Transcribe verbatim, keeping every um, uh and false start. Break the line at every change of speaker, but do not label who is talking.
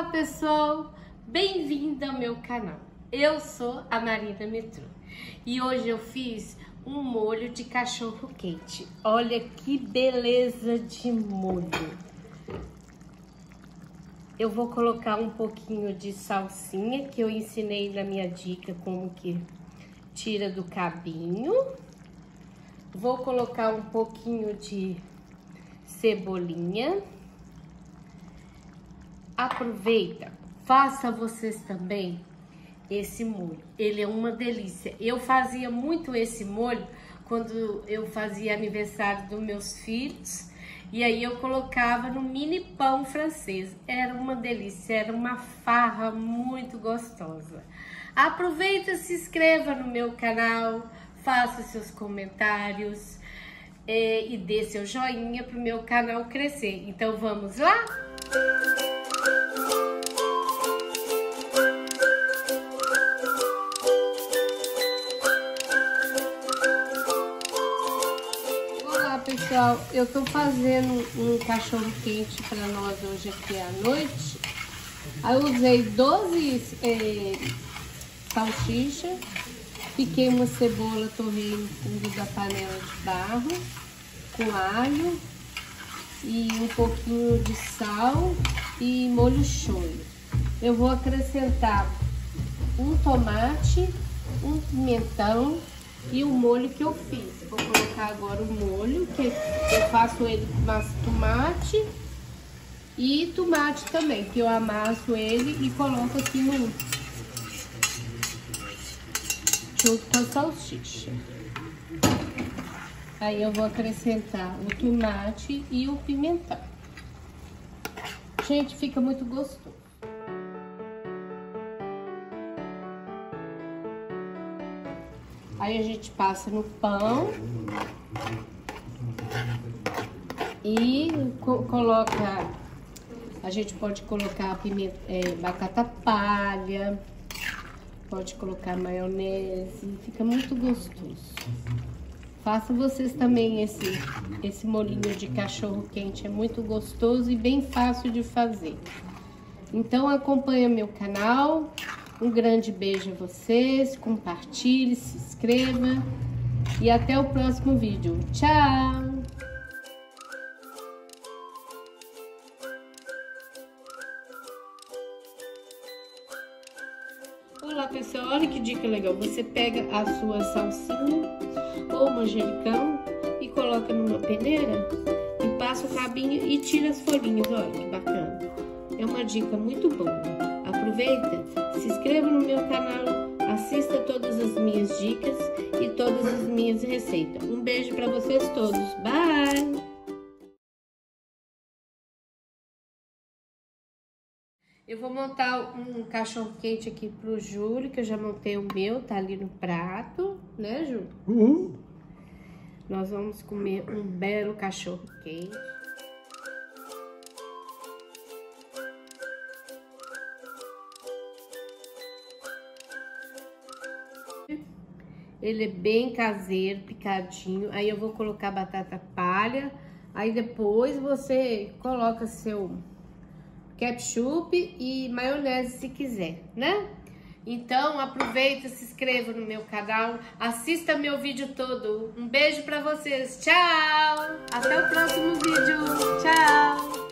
Olá pessoal, bem-vindo ao meu canal. Eu sou a Marina Metrô e hoje eu fiz um molho de cachorro quente. Olha que beleza de molho. Eu vou colocar um pouquinho de salsinha que eu ensinei na minha dica como que tira do cabinho. Vou colocar um pouquinho de cebolinha. Aproveita, faça vocês também esse molho. Ele é uma delícia. Eu fazia muito esse molho quando eu fazia aniversário dos meus filhos. E aí eu colocava no mini pão francês. Era uma delícia, era uma farra muito gostosa. Aproveita, se inscreva no meu canal, faça seus comentários é, e dê seu joinha para o meu canal crescer. Então vamos lá? Pessoal, eu tô fazendo um cachorro quente para nós hoje aqui à noite. Aí eu usei doze é, salsichas, piquei uma cebola, torrei no fundo da panela de barro, com alho e um pouquinho de sal e molho shoyu. Eu vou acrescentar um tomate, um pimentão e o molho que eu fiz. Vou colocar agora o molho, que eu faço ele com tomate e tomate também, que eu amasso ele e coloco aqui no junto com a salsicha. Aí eu vou acrescentar o tomate e o pimentão. Gente, fica muito gostoso. Aí a gente passa no pão e co coloca, a gente pode colocar pimenta, é, batata palha, pode colocar maionese, fica muito gostoso. Façam vocês também esse, esse molhinho de cachorro quente, é muito gostoso e bem fácil de fazer. Então acompanha meu canal. Um grande beijo a vocês, compartilhe, se inscreva e até o próximo vídeo. Tchau! Olá pessoal, olha que dica legal. Você pega a sua salsinha ou manjericão e coloca numa peneira e passa o rabinho e tira as folhinhas. Olha que bacana. É uma dica muito boa. Aproveita, se inscreva no meu canal, assista todas as minhas dicas e todas as minhas receitas. Um beijo para vocês todos. Bye! Eu vou montar um cachorro quente aqui pro Júlio, que eu já montei o meu, tá ali no prato, né, Júlio? Uhum. Nós vamos comer um belo cachorro quente. Ele é bem caseiro, picadinho. Aí eu vou colocar batata palha. Aí depois você coloca seu ketchup e maionese se quiser, né? Então aproveita, se inscreva no meu canal, assista meu vídeo todo. Um beijo pra vocês, tchau! Até o próximo vídeo, tchau!